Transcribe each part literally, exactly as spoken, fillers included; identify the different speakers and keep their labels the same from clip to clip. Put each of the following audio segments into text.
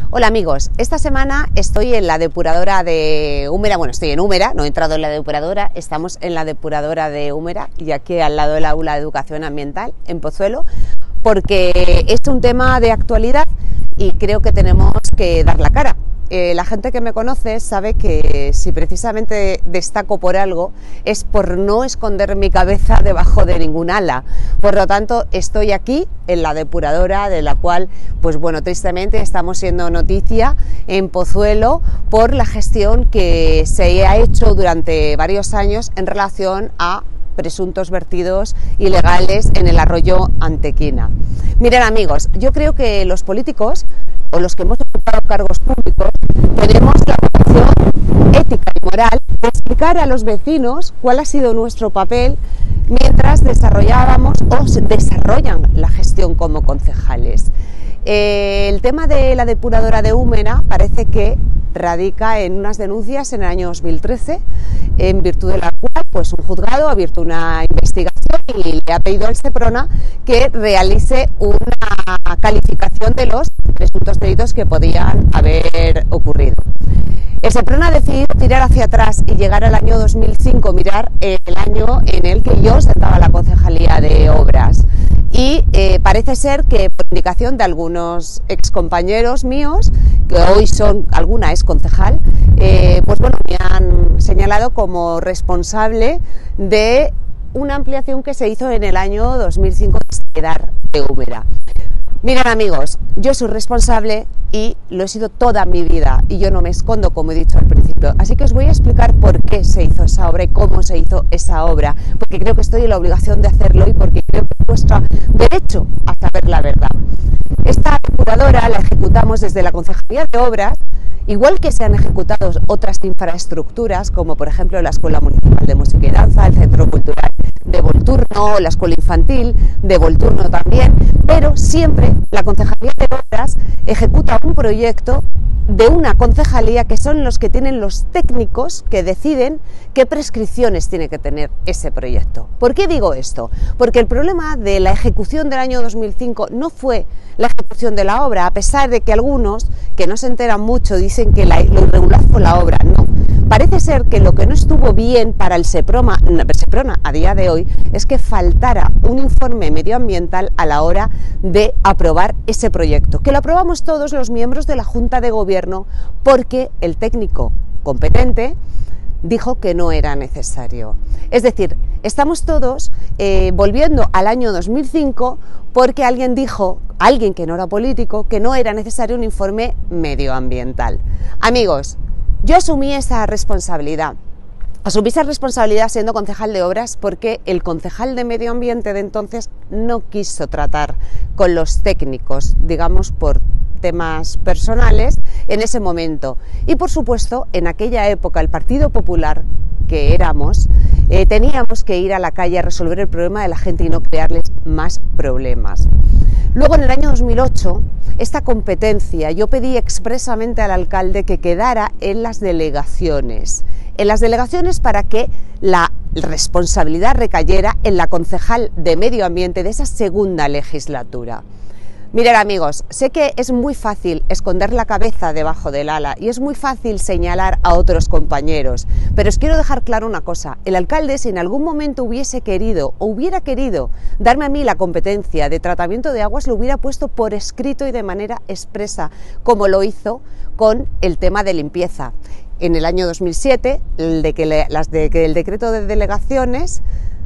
Speaker 1: Hola amigos, esta semana estoy en la depuradora de Úmera, bueno estoy en Úmera, no he entrado en la depuradora, estamos en la depuradora de Úmera y aquí al lado del aula de educación ambiental en Pozuelo, porque es un tema de actualidad y creo que tenemos que dar la cara. Eh, la gente que me conoce sabe que si precisamente destaco por algo es por no esconder mi cabeza debajo de ningún ala. Por lo tanto, estoy aquí en la depuradora, de la cual, pues bueno, tristemente estamos siendo noticia en Pozuelo por la gestión que se ha hecho durante varios años en relación a presuntos vertidos ilegales en el arroyo Antequina. Miren amigos, yo creo que los políticos o los que hemos ocupado cargos públicos tenemos la obligación ética y moral de explicar a los vecinos cuál ha sido nuestro papel mientras desarrollábamos o desarrollan la gestión como concejales. Eh, el tema de la depuradora de Úmera parece que radica en unas denuncias en el año dos mil trece, en virtud de la cual pues, un juzgado ha abierto una investigación y le ha pedido al Seprona que realice una calificación de los presuntos delitos que podían haber ocurrido. El Seprona ha decidido tirar hacia atrás y llegar al año dos mil cinco, mirar el año en el que yo ostentaba la Concejalía de Obras. Y eh, parece ser que por indicación de algunos excompañeros míos, que hoy son, alguna es concejal, eh, pues bueno, me han señalado como responsable de una ampliación que se hizo en el año dos mil cinco de Úmera. Miren amigos, yo soy responsable y lo he sido toda mi vida y yo no me escondo, como he dicho al principio. Así que os voy a explicar por qué se hizo esa obra y cómo se hizo esa obra, porque creo que estoy en la obligación de hacerlo y porque creo que es vuestro derecho a saber la verdad. Esta depuradora la ejecutamos desde la Concejalía de Obras, igual que se han ejecutado otras infraestructuras, como por ejemplo la Escuela Municipal de Música y Danza, el Centro Cultural de Volturno, la Escuela Infantil de Volturno también, pero siempre la Concejalía de Obras ejecuta un proyecto de una concejalía que son los que tienen los técnicos que deciden qué prescripciones tiene que tener ese proyecto. ¿Por qué digo esto? Porque el problema de la ejecución del año dos mil cinco no fue la ejecución de la obra, a pesar de que algunos que no se enteran mucho dicen que la, lo irregular fue la obra. No, parece ser que lo que no estuvo bien para el Seprona, Seprona a día de hoy es que faltara un informe medioambiental a la hora de aprobar ese proyecto, que lo aprobamos todos los miembros de la Junta de Gobierno porque el técnico competente dijo que no era necesario. Es decir, estamos todos eh, volviendo al año dos mil cinco porque alguien dijo, alguien que no era político, que no era necesario un informe medioambiental. Amigos, yo asumí esa responsabilidad. Asumí esa responsabilidad siendo concejal de obras porque el concejal de medio ambiente de entonces no quiso tratar con los técnicos, digamos por temas personales en ese momento. Y por supuesto, en aquella época el Partido Popular que éramos, eh, teníamos que ir a la calle a resolver el problema de la gente y no crearles más problemas. Luego en el año dos mil ocho, esta competencia yo pedí expresamente al alcalde que quedara en las delegaciones, en las delegaciones para que la responsabilidad recayera en la concejal de medio ambiente de esa segunda legislatura. Miren amigos, sé que es muy fácil esconder la cabeza debajo del ala y es muy fácil señalar a otros compañeros, pero os quiero dejar claro una cosa, el alcalde si en algún momento hubiese querido o hubiera querido darme a mí la competencia de tratamiento de aguas, lo hubiera puesto por escrito y de manera expresa, como lo hizo con el tema de limpieza. En el año dos mil siete, el, de que le, las de, que el decreto de delegaciones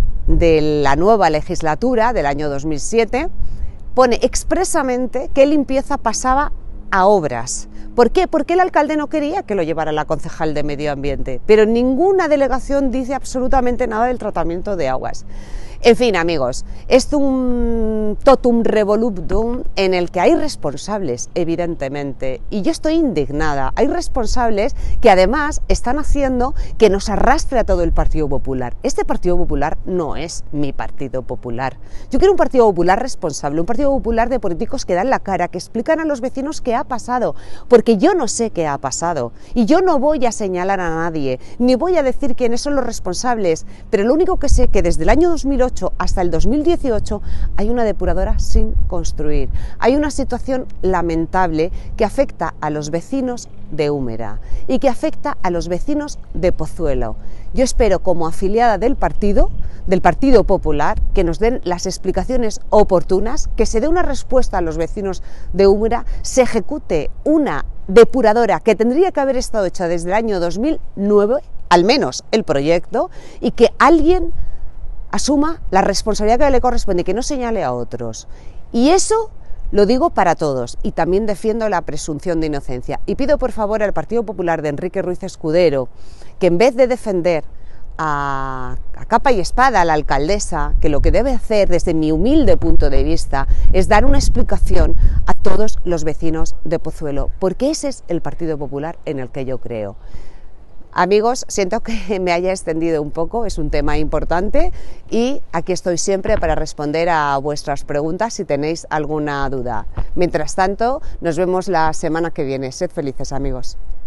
Speaker 1: de la nueva legislatura del año dos mil siete, pone expresamente que limpieza pasaba a obras. ¿Por qué? Porque el alcalde no quería que lo llevara la concejal de medio ambiente, pero ninguna delegación dice absolutamente nada del tratamiento de aguas. En fin, amigos, es un totum revolutum en el que hay responsables, evidentemente, y yo estoy indignada. Hay responsables que además están haciendo que nos arrastre a todo el Partido Popular. Este Partido Popular no es mi Partido Popular. Yo quiero un Partido Popular responsable, un Partido Popular de políticos que dan la cara, que explican a los vecinos qué ha pasado, porque porque yo no sé qué ha pasado y yo no voy a señalar a nadie, ni voy a decir quiénes son los responsables, pero lo único que sé es que desde el año dos mil ocho hasta el dos mil dieciocho hay una depuradora sin construir. Hay una situación lamentable que afecta a los vecinos de Úmera y que afecta a los vecinos de Pozuelo. Yo espero, como afiliada del partido, del Partido Popular, que nos den las explicaciones oportunas, que se dé una respuesta a los vecinos de Úmera, se ejecute una depuradora que tendría que haber estado hecha desde el año dos mil nueve, al menos el proyecto, y que alguien asuma la responsabilidad que le corresponde y que no señale a otros. Y eso lo digo para todos, y también defiendo la presunción de inocencia. Y pido por favor al Partido Popular de Enrique Ruiz Escudero que, en vez de defender a, a capa y espada a la alcaldesa, que lo que debe hacer desde mi humilde punto de vista es dar una explicación a todos los vecinos de Pozuelo, porque ese es el Partido Popular en el que yo creo. Amigos, siento que me haya extendido un poco, es un tema importante y aquí estoy siempre para responder a vuestras preguntas si tenéis alguna duda. Mientras tanto, nos vemos la semana que viene. Sed felices, amigos.